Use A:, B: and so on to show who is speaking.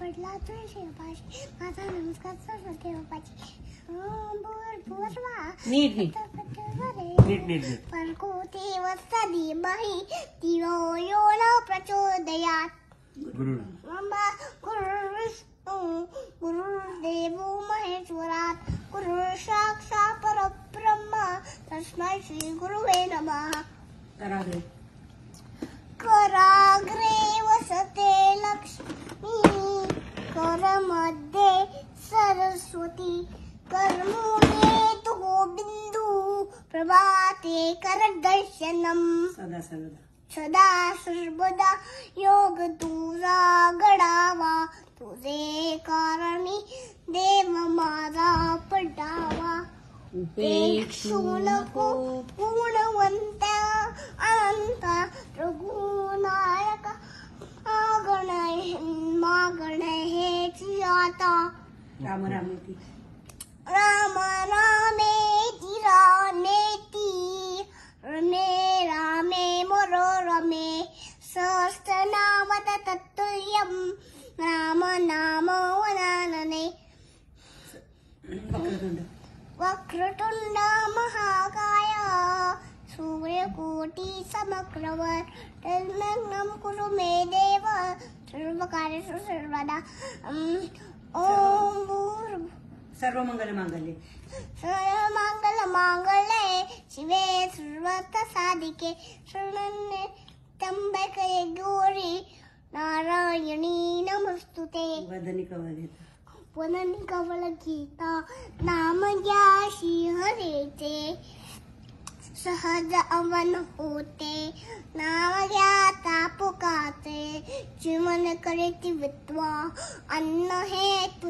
A: पडला तुळशी पाशी माझा नमस्कार सरस्वती बापाची
B: नीट
A: परकोती वत्सदी बाई तिरो यो न प्रचोदयात् गुरुर्विष्णु गुरुर्देवो महेश्वरात् गुरुः साक्षात् परब्रह्म तस्मै श्री गुरुवे नमः। कराग्रे वसते लक्ष्मी करमध्ये सरस्वती कर्मूले तु बिंदु प्रभाते करदर्शनम् सदा सर्वदा योग तुझा घडावा तुझे कारणी देव माझा पडावा उपेक्षू नको गुणवंत अनंत रघुनायक मागण हेची आता
B: राम रामेती
A: राम रामेती रामेती रमे रामे मरो रमे सहस्रनाम तत्तुल्यं राम नाम वनानने। वक्रतुंड महाकाय सूर्यकोटि समप्रभ तन्मयं कुरु मे देव सर्वकार्येषु सर्वदा। ओम
B: सर्वमंगलमांगल्ये
A: शिवे सर्वार्थ साधिके शरण्ये त्र्यंबके गौरी नारायणी नमस्तुते। वदनी कवल गीता नाम घ्या श्री हरेचे सहज अवन होते नाम घ्या तापुकाचे जीवन करे ती विद्वा अन्न हे